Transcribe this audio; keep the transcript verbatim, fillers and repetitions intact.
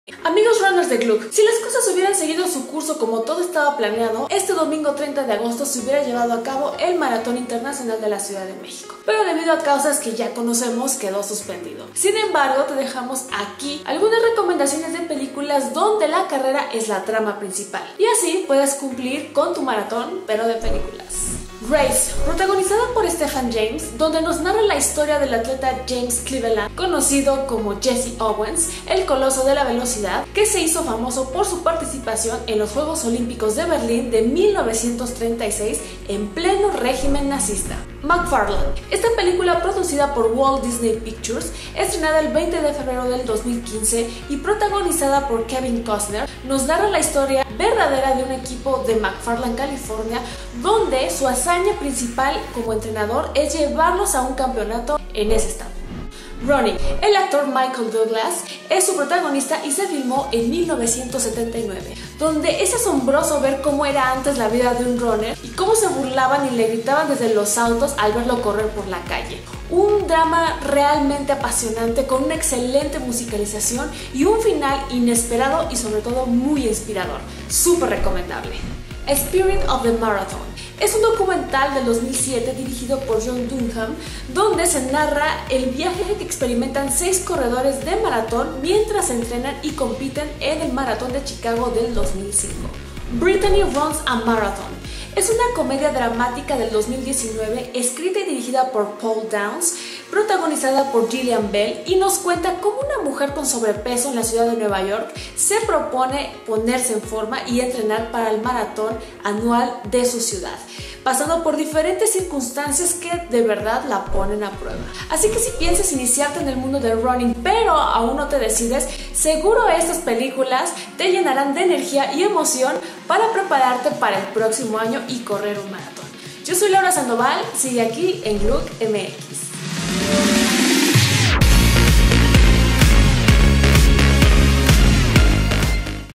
Amigos runners de Gluck, si las cosas hubieran seguido su curso como todo estaba planeado, este domingo treinta de agosto se hubiera llevado a cabo el Maratón Internacional de la Ciudad de México, pero debido a causas que ya conocemos quedó suspendido. Sin embargo, te dejamos aquí algunas recomendaciones de películas donde la carrera es la trama principal y así puedes cumplir con tu maratón, pero de películas. Race, protagonizada por Stephan James, donde nos narra la historia del atleta James Cleveland, conocido como Jesse Owens, el coloso de la velocidad, que se hizo famoso por su participación en los Juegos Olímpicos de Berlín de mil novecientos treinta y seis en pleno régimen nazista. McFarland, esta película producida por Walt Disney Pictures, estrenada el veinte de febrero del dos mil quince y protagonizada por Kevin Costner, nos narra la historia verdadera de un equipo de McFarland, California, donde su hazaña principal como entrenador es llevarlos a un campeonato en ese estado. Running, el actor Michael Douglas es su protagonista y se filmó en mil novecientos setenta y nueve, donde es asombroso ver cómo era antes la vida de un runner y cómo se burlaban y le gritaban desde los autos al verlo correr por la calle. Un drama realmente apasionante con una excelente musicalización y un final inesperado y sobre todo muy inspirador. Súper recomendable. Spirit of the Marathon es un documental del dos mil siete dirigido por John Dunham, donde se narra el viaje que experimentan seis corredores de maratón mientras entrenan y compiten en el Maratón de Chicago del dos mil cinco. Brittany Runs a Marathon es una comedia dramática del dos mil diecinueve escrita y dirigida por Paul Downs, protagonizada por Gillian Bell, y nos cuenta cómo una mujer con sobrepeso en la ciudad de Nueva York se propone ponerse en forma y entrenar para el maratón anual de su ciudad, pasando por diferentes circunstancias que de verdad la ponen a prueba. Así que si piensas iniciarte en el mundo del running pero aún no te decides, seguro estas películas te llenarán de energía y emoción para prepararte para el próximo año y correr un maratón. Yo soy Laura Sandoval, sigue aquí en Gluck M X.